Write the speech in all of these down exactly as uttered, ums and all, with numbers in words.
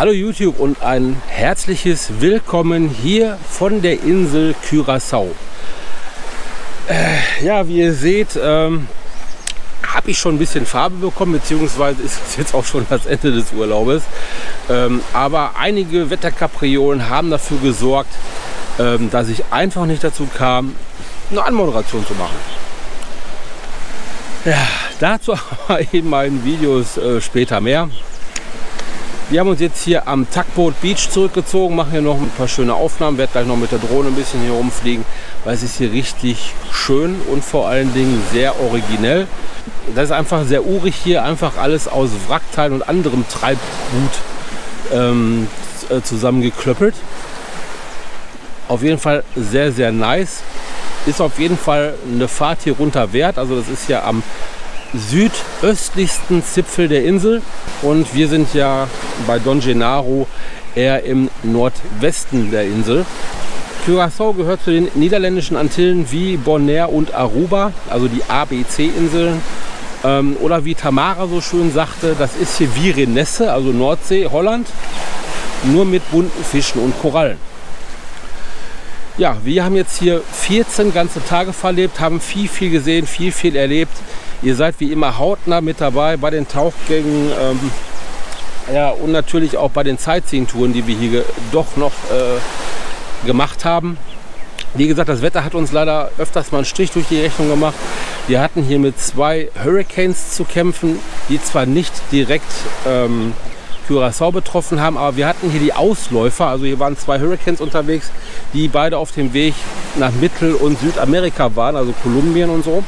Hallo YouTube und ein herzliches Willkommen hier von der Insel Curaçao. Äh, ja, wie ihr seht, ähm, habe ich schon ein bisschen Farbe bekommen, beziehungsweise ist es jetzt auch schon das Ende des Urlaubes. Ähm, aber einige Wetterkapriolen haben dafür gesorgt, ähm, dass ich einfach nicht dazu kam, eine Anmoderation zu machen. Ja, dazu aber in meinen Videos äh, später mehr. Wir haben uns jetzt hier am Tugboat Beach zurückgezogen, machen hier noch ein paar schöne Aufnahmen, werde gleich noch mit der Drohne ein bisschen hier rumfliegen, weil es ist hier richtig schön und vor allen Dingen sehr originell. Das ist einfach sehr urig hier, einfach alles aus Wrackteilen und anderem Treibgut ähm, zusammengeklöppelt. Auf jeden Fall sehr, sehr nice. Ist auf jeden Fall eine Fahrt hier runter wert. Also das ist ja am südöstlichsten Zipfel der Insel und wir sind ja bei Don Genaro eher im Nordwesten der Insel. Curaçao gehört zu den niederländischen Antillen wie Bonaire und Aruba, also die A B C-Inseln. Ähm, oder wie Tamara so schön sagte, das ist hier wie Renesse, also Nordsee, Holland, nur mit bunten Fischen und Korallen. Ja, wir haben jetzt hier vierzehn ganze Tage verlebt, haben viel, viel gesehen, viel, viel erlebt. Ihr seid wie immer hautnah mit dabei bei den Tauchgängen ähm, ja, und natürlich auch bei den Sightseeing-Touren, die wir hier doch noch äh, gemacht haben. Wie gesagt, das Wetter hat uns leider öfters mal einen Strich durch die Rechnung gemacht. Wir hatten hier mit zwei Hurricanes zu kämpfen, die zwar nicht direkt ähm, Curaçao betroffen haben, aber wir hatten hier die Ausläufer. Also hier waren zwei Hurricanes unterwegs, die beide auf dem Weg nach Mittel- und Südamerika waren, also Kolumbien und so.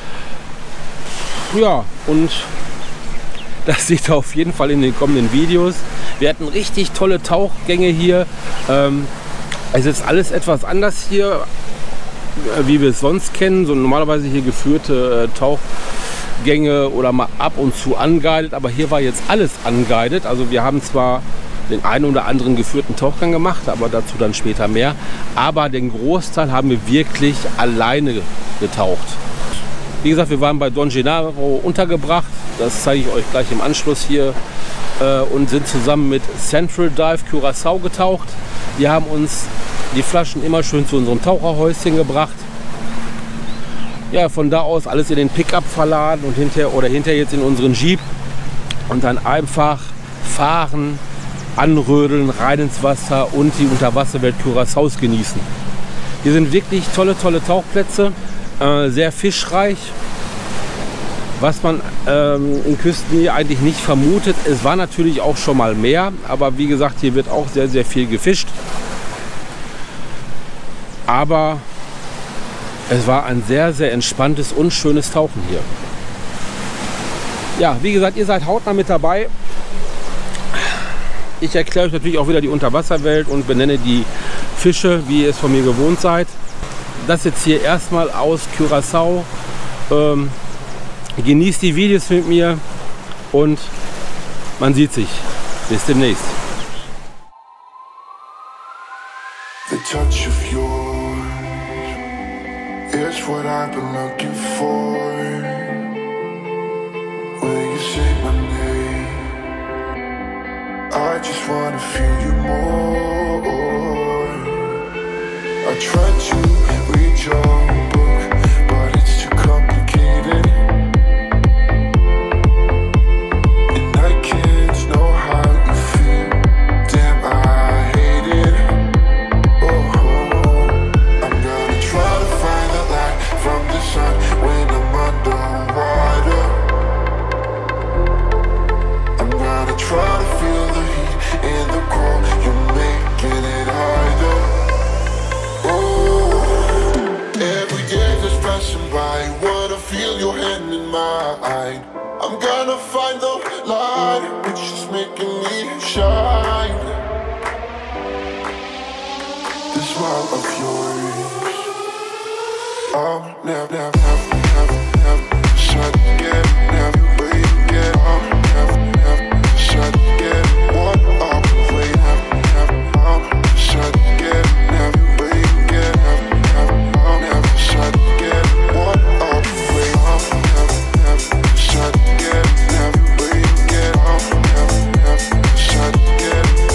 Ja, und das seht ihr auf jeden Fall in den kommenden Videos. Wir hatten richtig tolle Tauchgänge hier. Ähm, es ist alles etwas anders hier, wie wir es sonst kennen. So normalerweise hier geführte äh, Tauchgänge oder mal ab und zu angeleitet. Aber hier war jetzt alles angeleitet. Also wir haben zwar den einen oder anderen geführten Tauchgang gemacht, aber dazu dann später mehr. Aber den Großteil haben wir wirklich alleine getaucht. Wie gesagt, wir waren bei Don Genaro untergebracht, das zeige ich euch gleich im Anschluss hier, äh, und sind zusammen mit Central Dive Curaçao getaucht. Die haben uns die Flaschen immer schön zu unserem Taucherhäuschen gebracht. Ja, von da aus alles in den Pickup verladen und hinterher oder hinterher jetzt in unseren Jeep und dann einfach fahren, anrödeln, rein ins Wasser und die Unterwasserwelt Curaçaos genießen. Hier sind wirklich tolle, tolle Tauchplätze. Äh, sehr fischreich, was man ähm, in Küstennähe eigentlich nicht vermutet. Es war natürlich auch schon mal mehr, aber wie gesagt, hier wird auch sehr, sehr viel gefischt. Aber es war ein sehr, sehr entspanntes und schönes Tauchen hier. Ja, wie gesagt, ihr seid hautnah mit dabei. Ich erkläre euch natürlich auch wieder die Unterwasserwelt und benenne die Fische, wie ihr es von mir gewohnt seid. Das jetzt hier erstmal aus Curaçao. Ähm, genießt die Videos mit mir und man sieht sich. Bis demnächst. The touch of yours is what I've been looking for. Will you say my name? I just wanna feel you more. I tried to read your book, but it's too complicated, and I can't know how you feel. Damn, I hate it. Oh, I'm gonna try to find the light from the sun when I'm underwater. I'm gonna try to feel the heat in the cold. You're making it harder. I wanna feel your hand in mine. I'm gonna find the light, which is making me shine. The smile of yours, I'll never, never, never, never, never shut again. Never wait again. I'll never, never shut again. What I'll wait, never, never, I'll shut again. Never wait again. Never, never, I'll never shut again. What I'll wait, I'll never, never shut again. Never wait again. I'll never, never shut again.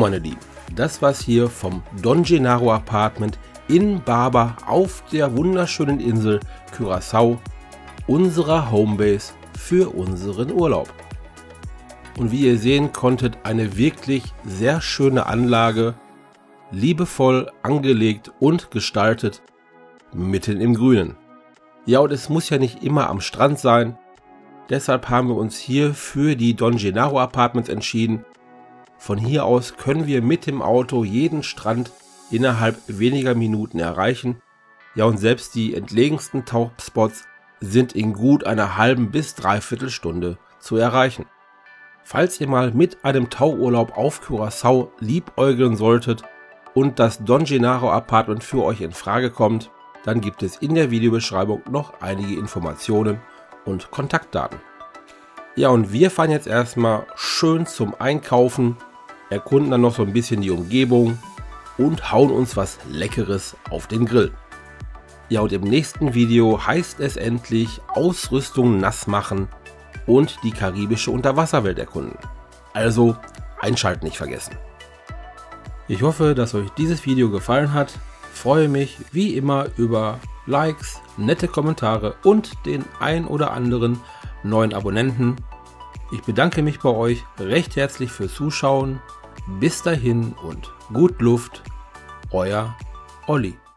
meine Lieben, das war's hier vom Don Gennaro Apartment in Barba auf der wunderschönen Insel Curaçao, unserer Homebase für unseren Urlaub. Und wie ihr sehen konntet, eine wirklich sehr schöne Anlage, liebevoll angelegt und gestaltet, mitten im Grünen. Ja, und es muss ja nicht immer am Strand sein, deshalb haben wir uns hier für die Don Gennaro Apartments entschieden. Von hier aus können wir mit dem Auto jeden Strand innerhalb weniger Minuten erreichen. Ja, und selbst die entlegensten Tauchspots sind in gut einer halben bis dreiviertel Stunde zu erreichen. Falls ihr mal mit einem Tauchurlaub auf Curaçao liebäugeln solltet und das Don Gennaro Apartment für euch in Frage kommt, dann gibt es in der Videobeschreibung noch einige Informationen und Kontaktdaten. Ja, und wir fahren jetzt erstmal schön zum Einkaufen, erkunden dann noch so ein bisschen die Umgebung und hauen uns was Leckeres auf den Grill. Ja, und im nächsten Video heißt es endlich Ausrüstung nass machen und die karibische Unterwasserwelt erkunden. Also einschalten nicht vergessen. Ich hoffe, dass euch dieses Video gefallen hat. Freue mich wie immer über Likes, nette Kommentare und den ein oder anderen neuen Abonnenten. Ich bedanke mich bei euch recht herzlich fürs Zuschauen. Bis dahin und gut Luft, euer Olli.